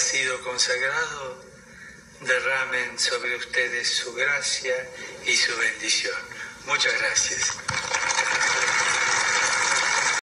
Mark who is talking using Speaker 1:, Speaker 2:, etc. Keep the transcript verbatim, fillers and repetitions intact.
Speaker 1: sido consagrado, derramen sobre ustedes su gracia y su bendición. Muchas gracias.